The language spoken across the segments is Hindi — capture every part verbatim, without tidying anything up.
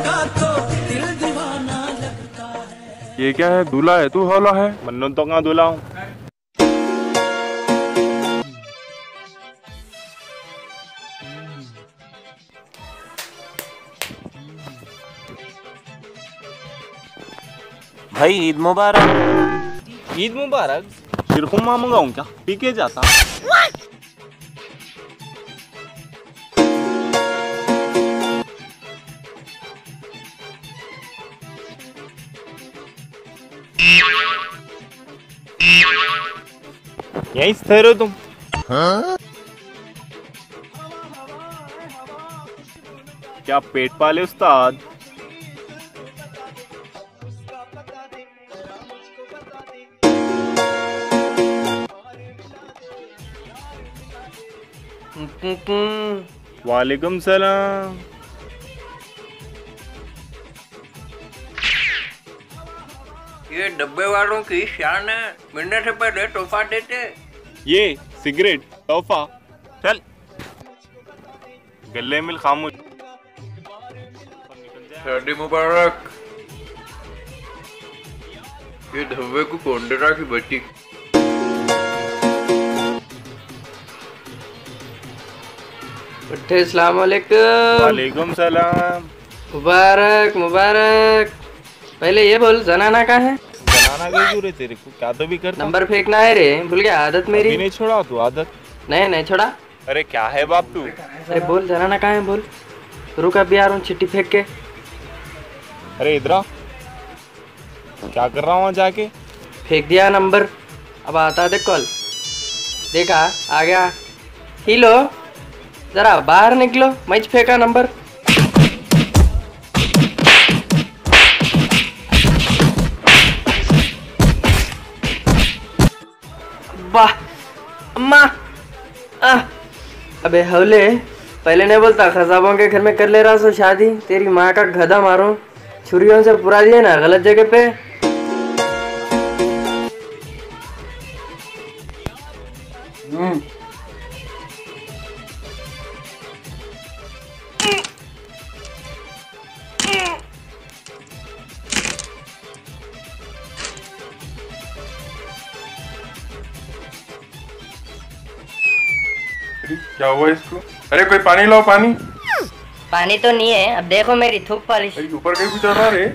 देखा तो दिल दीवाना लगता है। ये क्या है, दूल्हा है तू हौला है? मन्नू तो कहाँ दूल्हा हूँ। भाई ईद मुबारक। ईद मुबारक। शिरखुरमा मंगाऊं क्या, पी के जाता। यहीं से ठहरो तुम। हाँ? क्या पेट पाले उस्ताद। वालेकुम सलाम। ये डब्बे वालों की शान है, मिलने से पहले तोहफा देते। ये सिगरेट तोहफा, चल गले मिल खामोश। शादी मुबारक। ये धब्बे को कौन डरा की बच्ची। अस्सलाम वालेकुम। वालेकुम सलाम। मुबारक मुबारक। पहले ये बोल जनाना कहाँ है? जनाना क्यों जुरे तेरे को, क्या तो भी करता। नंबर फेंकना है रे, भूल गया आदत मेरी। नहीं छोड़ा तू आदत। नहीं नहीं छोड़ा। अरे क्या है बाप तू। अरे बोल जनाना कहाँ है बोल। रुक अभी आ रहा हूँ चिट्ठी फेंक के। अरे इधर आ, क्या कर रहा हूँ जाके। फेंक दिया नंबर, अब आता है देख कॉल। देखा आ गया। हिलो जरा बाहर निकलो, मैच फेंका नंबर। वाह अम्मा। आ, अबे हवले, पहले नहीं बोलता खजाबों के घर में कर ले रहा सो शादी। तेरी माँ का गधा मारो, छुरियों से पुरा दिए ना गलत जगह पे। हम्म क्या हुआ इसको? अरे कोई पानी लाओ, पानी। पानी तो नहीं है, अब देखो मेरी थूक पॉलिश। ऊपर कहीं कुछ रहा रे।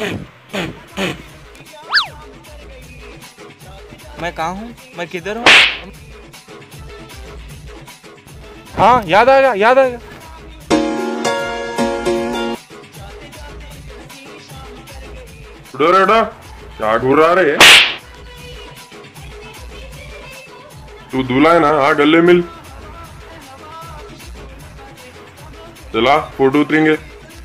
मैं कहाँ हूँ, मैं किधर हूँ? हाँ याद आ गया, याद आ गया। उड़ो रे उड़ो, क्या ढूंढ रहा रे? तू दूल्हा है ना? हाँ गले मिल। चला फोटो उतरेंगे।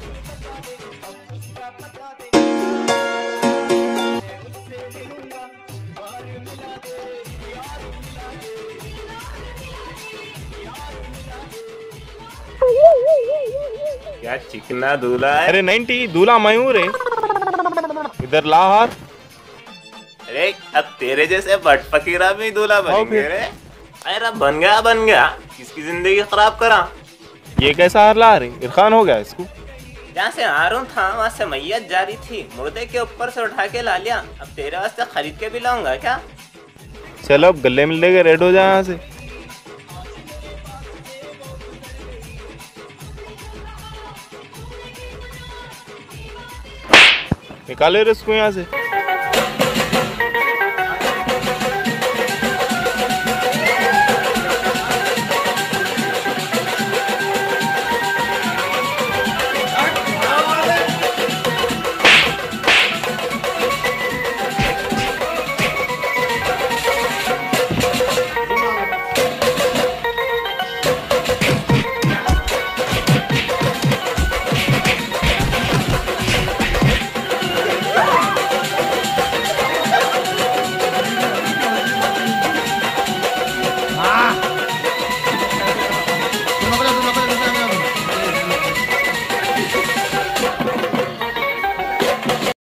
क्या चिकना दूल्हा है। अरे नाइंटी दूल्हा मयूर है। इधर ला हाथ। अरे अब तेरे जैसे बट फकीरा भी दूल्हा बनेंगे रे। अरे बन गया बन गया, किसकी जिंदगी खराब करा। ये कैसा हार ला रही, इरफान हो गया इसको। जहाँ से हारून था वहाँ से मैयत जारी थी, मुर्दे के ऊपर से उठा के ला लिया। अब तेरे वास्ते खरीद के भी लाऊंगा क्या। चलो अब गले मिल लेके रेड हो जाए यहाँ से। निकाले रे इसको यहाँ से।